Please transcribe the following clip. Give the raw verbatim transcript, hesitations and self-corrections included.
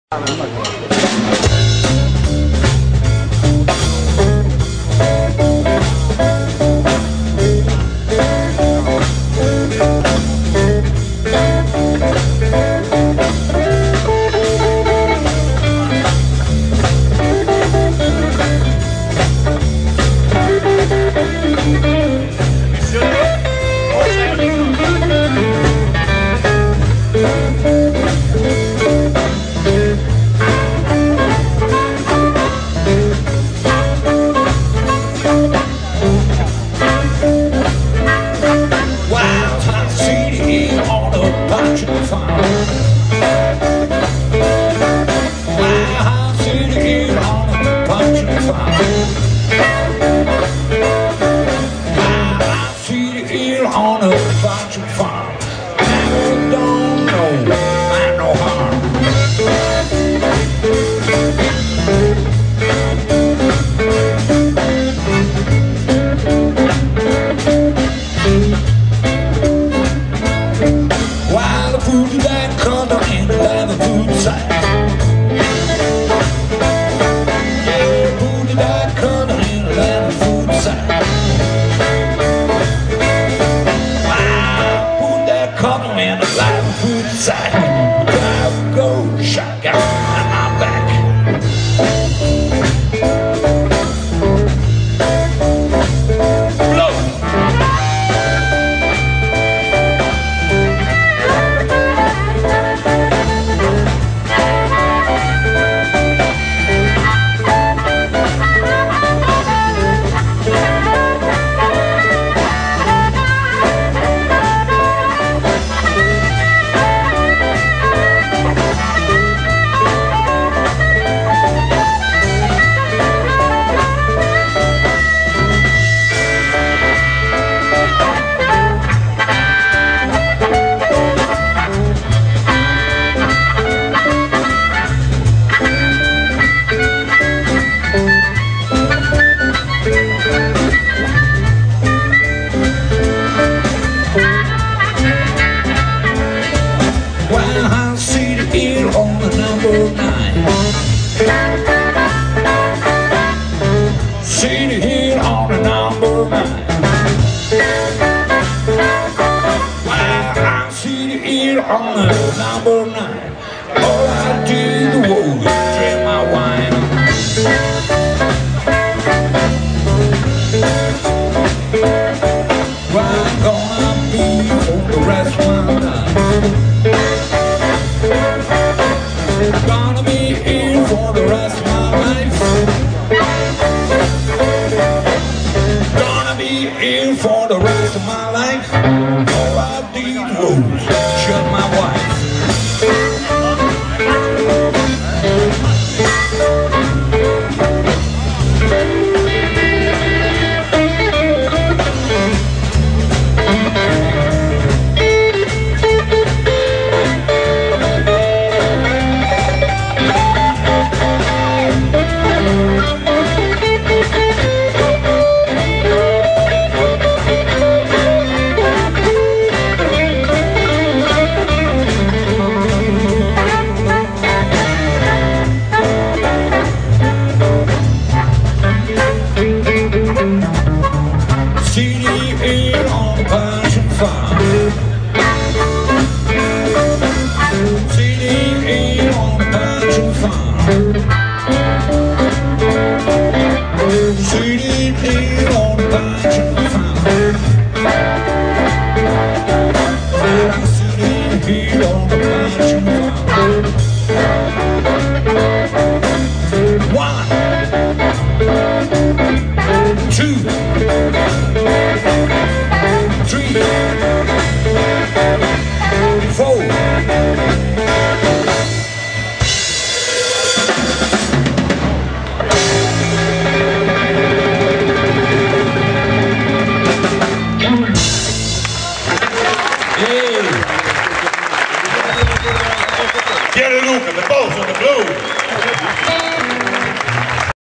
On a factory farm, I don't know, I no harm. While the food is that color in the leather food side. Yeah, the food is that color in the leather food side. Come in the live food side. Drive, go, shotgun on my back. Blow. Well, I see the here on the number nine. See the here on the number nine. Well, I see the here on the number nine. All I did was drink my wine. Well, I'm gonna be for the rest of my life. Gonna be here for the rest of my life. Gonna be here for the rest of my life. All I did was shut my wife. Sitting here on the passion farm. Sitting here on the passion farm. Sitting here on the passion farm. I'm sitting here